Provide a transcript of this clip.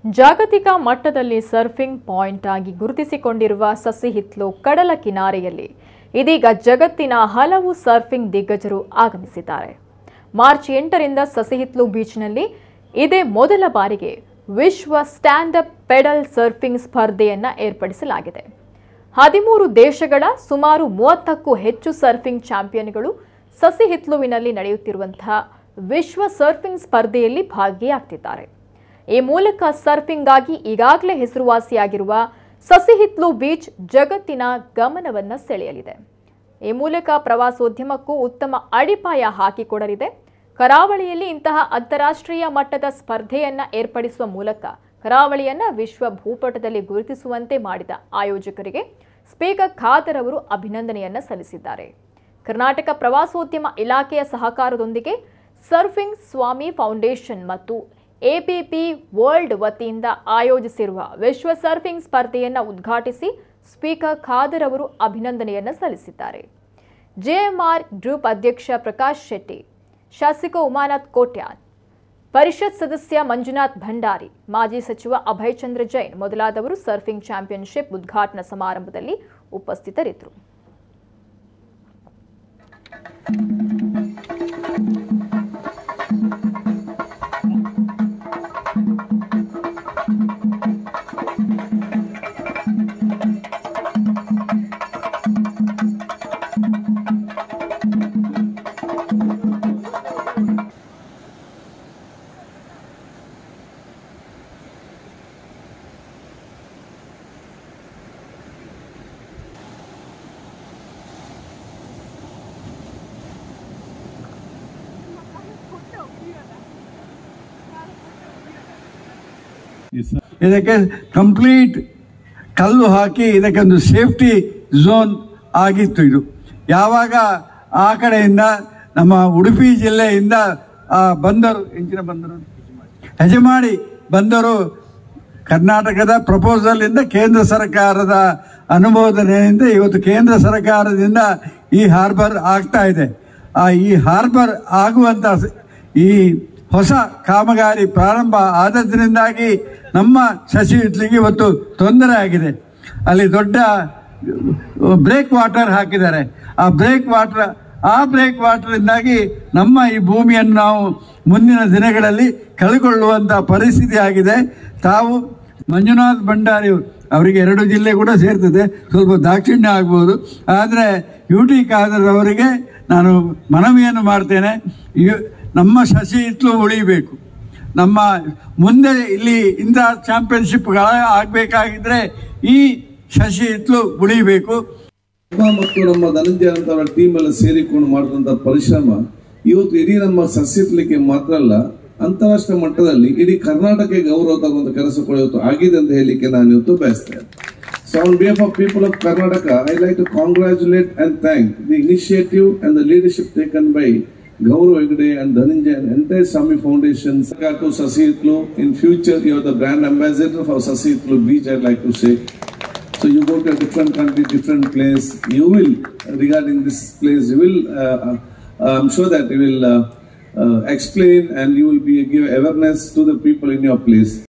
ಜಾಗತಿಕ ಮಟ್ಟದಲ್ಲಿ surfing point ಆಗಿ ಗುರುತಿಸಿಕೊಂಡಿರುವ ಸಸಿಹಿತ್ಲು ಕಡಲ ಕಿನಾರೆಯಲ್ಲಿ ಇದೀಗ ಜಗತ್ತಿನ ಹಲವು ಸರ್ಫಿಂಗ್ ದಿಗ್ಗಜರು ಆಗಮಿಸಿದ್ದಾರೆ. ಮಾರ್ಚ್ 8ರಿಂದ ಸಸಿಹಿತ್ಲು ಬೀಚ್ನಲ್ಲಿ ಇದೇ ಮೊದಲ ಬಾರಿಗೆ ವಿಶ್ವ ಸ್ಟ್ಯಾಂಡ್ ಅಪ್ ಪೆಡಲ್ ಸರ್ಫಿಂಗ್ ಸ್ಪರ್ಧೆಯನ್ನು ಏರ್ಪಡಿಸಲಾಗಿದೆ. 13 ದೇಶಗಳ ಸುಮಾರು 30ಕ್ಕೂ ಹೆಚ್ಚು ಸರ್ಫಿಂಗ್ ಚಾಂಪಿಯನ್ಗಳು ಸಸಿಹಿತ್ಲುವಿನಲ್ಲಿ ನಡೆಯುತ್ತಿರುವಂತಹ ವಿಶ್ವ ಸರ್ಫಿಂಗ್ ಸ್ಪರ್ಧೆಯಲ್ಲಿ ಭಾಗಿಯಾಗ್ತಿದ್ದಾರೆ. ಈ ಮೂಲಕ ಸರ್ಫಿಂಗ್ ಆಗಿ ಈಗಾಗಲೇ ಹೆಸರುವಾಸಿಯಾಗಿರುವ ಸಸಿಹಿತ್ಲು ಬೀಚ್ ಜಗತ್ತಿನ ಗಮನವನ್ನು ಸೆಳೆಯಲಿದೆ. ಈ ಮೂಲಕ ಪ್ರವಾಸೋದ್ಯಮಕ್ಕೂ ಉತ್ತಮ ಅಡಿಪಾಯ ಹಾಕಿಕೊಡಲಿದೆ. ಕರಾವಳಿಯಲ್ಲಿ ಇಂತಹ ಅಂತಾರಾಷ್ಟ್ರೀಯ ಮಟ್ಟದ ಸ್ಪರ್ಧೆಯನ್ನು ಏರ್ಪಡಿಸುವ ಮೂಲಕ ಕರಾವಳಿಯನ್ನು ವಿಶ್ವ ಭೂಪಟದಲ್ಲಿ ಗುರುತಿಸುವಂತೆ ಮಾಡಿದ ಆಯೋಜಕರಿಗೆ ಸ್ಪೀಕರ್ ಖಾದರ್ ಅವರು ಅಭಿನಂದನೆಯನ್ನು ಸಲ್ಲಿಸಿದ್ದಾರೆ. ಕರ್ನಾಟಕ ಪ್ರವಾಸೋದ್ಯಮ ಇಲಾಖೆಯ ಸಹಕಾರದೊಂದಿಗೆ ಸರ್ಫಿಂಗ್ ಸ್ವಾಮಿ ಫೌಂಡೇಶನ್ ಮತ್ತು ಎಬಿಪಿ ವರ್ಲ್ಡ್ ವತಿಯಿಂದ ಆಯೋಜಿಸಿರುವ ವಿಶ್ವ ಸರ್ಫಿಂಗ್ ಸ್ಪರ್ಧೆಯನ್ನು ಉದ್ಘಾಟಿಸಿ ಸ್ಪೀಕರ್ ಖಾದರ್ ಅವರು ಅಭಿನಂದನೆಯನ್ನು ಸಲ್ಲಿಸಿದ್ದಾರೆ. ಜೆಎಂಆರ್ ಗ್ರೂಪ್ ಅಧ್ಯಕ್ಷ ಪ್ರಕಾಶ್ ಶೆಟ್ಟಿ, ಶಾಸಕ ಉಮಾನಾಥ್ ಕೋಟ್ಯಾನ್, ಪರಿಷತ್ ಸದಸ್ಯ ಮಂಜುನಾಥ್ ಭಂಡಾರಿ, ಮಾಜಿ ಸಚಿವ ಅಭಯ್ ಚಂದ್ರ ಜೈನ್ ಮೊದಲಾದವರು ಸರ್ಫಿಂಗ್ ಚಾಂಪಿಯನ್ಶಿಪ್ ಉದ್ಘಾಟನಾ ಸಮಾರಂಭದಲ್ಲಿ ಉಪಸ್ಥಿತರಿದ್ದರು. ಇದಕ್ಕೆ ಕಂಪ್ಲೀಟ್ ಕಲ್ಲು ಹಾಕಿ ಇದಕ್ಕೊಂದು ಸೇಫ್ಟಿ ಝೋನ್ ಆಗಿತ್ತು. ಇದು ಯಾವಾಗ ಆ ಕಡೆಯಿಂದ ನಮ್ಮ ಉಡುಪಿ ಜಿಲ್ಲೆಯಿಂದ ಬಂದರು ಇಂಚಿನ ಬಂದರು ಹೆಜಮಾಡಿ ಬಂದರು ಕರ್ನಾಟಕದ ಪ್ರಪೋಸಲ್ ಇಂದ ಕೇಂದ್ರ ಸರ್ಕಾರದ ಅನುಮೋದನೆಯಿಂದ ಇವತ್ತು ಕೇಂದ್ರ ಸರ್ಕಾರದಿಂದ ಈ ಹಾರ್ಬರ್ ಆಗ್ತಾ ಇದೆ. ಈ ಹಾರ್ಬರ್ ಆಗುವಂತ ಈ ಹೊಸ ಕಾಮಗಾರಿ ಪ್ರಾರಂಭ ಆದದ್ರಿಂದಾಗಿ ನಮ್ಮ ಸಸಿಹಿತ್ಲಿಗೆ ಇವತ್ತು ತೊಂದರೆ ಆಗಿದೆ. ಅಲ್ಲಿ ದೊಡ್ಡ ಬ್ರೇಕ್ ವಾಟರ್ ಹಾಕಿದ್ದಾರೆ. ಆ ಬ್ರೇಕ್ ವಾಟರಿಂದಾಗಿ ನಮ್ಮ ಈ ಭೂಮಿಯನ್ನು ನಾವು ಮುಂದಿನ ದಿನಗಳಲ್ಲಿ ಕಳೆದುಕೊಳ್ಳುವಂಥ ಪರಿಸ್ಥಿತಿ ಆಗಿದೆ. ತಾವು ಮಂಜುನಾಥ್ ಭಂಡಾರಿ ಅವರಿಗೆ 2 ಜಿಲ್ಲೆ ಕೂಡ ಸೇರ್ತದೆ, ಸ್ವಲ್ಪ ದಾಕ್ಷಿಣ್ಯ ಆಗ್ಬೋದು. ಆದರೆ ಯುಟಿ ಖಾದರ್ ಅವರಿಗೆ ನಾನು ಮನವಿಯನ್ನು ಮಾಡ್ತೇನೆ, ನಮ್ಮ ಸಸಿಹಿತ್ಲು ಉಳಿಬೇಕು. ನಮ್ಮ ಮುಂದೆ ಇಲ್ಲಿ ಇಂಥ ಚಾಂಪಿಯನ್ಶಿಪ್ಗಳ ಆಗಬೇಕಾಗಿದ್ರೆ ಈ ಸಸಿಹಿತ್ಲು ಉಳಿಬೇಕು. ಮತ್ತು ನಮ್ಮ ಧನಂಜಯ ಅಂತ ಟೀಮ್ ಎಲ್ಲ ಸೇರಿಕೊಂಡು ಮಾಡಿದಂತ ಪರಿಶ್ರಮ ಇವತ್ತು ಇಡೀ ನಮ್ಮ ಸಸ್ಯತ್ಲಿಕ್ಕೆ ಮಾತ್ರ ಅಲ್ಲ, ಅಂತಾರಾಷ್ಟ್ರೀಯ ಮಟ್ಟದಲ್ಲಿ ಇಡೀ ಕರ್ನಾಟಕಕ್ಕೆ ಗೌರವ ತಗೊಂಡ ಕೆಲಸ ಕೂಡ ಇವತ್ತು ಆಗಿದೆ ಅಂತ ಹೇಳಲಿಕ್ಕೆ ನಾನು ಇವತ್ತು ಬಯಸ್ತೇನೆ. So on behalf of people of Karnataka, I like to congratulate and thank the initiative and the leadership taken by Gaurav Hegde and Dhananjay and entire Swami Foundation. To Sasihitlu, in future you are the brand ambassador for Sasihitlu Beach, I'd like to say. So you go to a different country, different place, you will, regarding this place, you will, I'm sure that you will explain and you will give awareness to the people in your place.